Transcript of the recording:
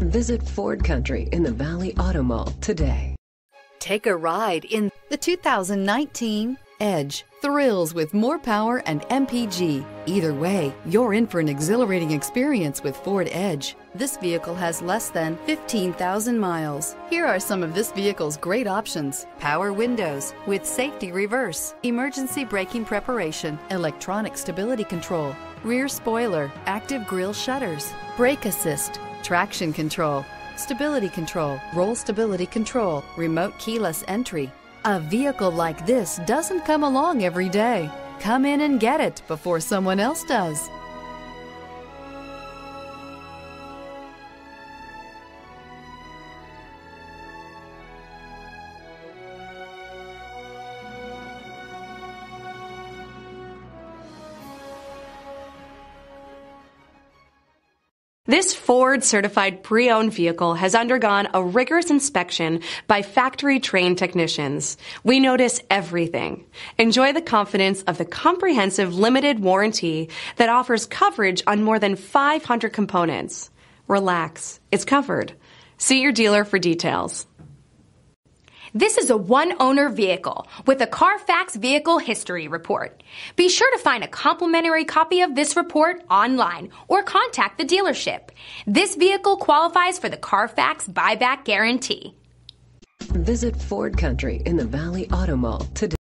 Visit Ford Country in the Valley Auto Mall today. Take a ride in the 2019 Edge. Thrills with more power and MPG. Either way, you're in for an exhilarating experience with Ford Edge. This vehicle has less than 15,000 miles. Here are some of this vehicle's great options: power windows with safety reverse, emergency braking preparation, electronic stability control, rear spoiler, active grille shutters, brake assist, traction control, stability control, roll stability control, remote keyless entry. A vehicle like this doesn't come along every day. Come in and get it before someone else does. This Ford certified pre-owned vehicle has undergone a rigorous inspection by factory-trained technicians. We notice everything. Enjoy the confidence of the comprehensive limited warranty that offers coverage on more than 500 components. Relax, it's covered. See your dealer for details. This is a one-owner vehicle with a CARFAX Vehicle History Report. Be sure to find a complimentary copy of this report online or contact the dealership. This vehicle qualifies for the CARFAX Buyback Guarantee. Visit Ford Country in the Valley Auto Mall today.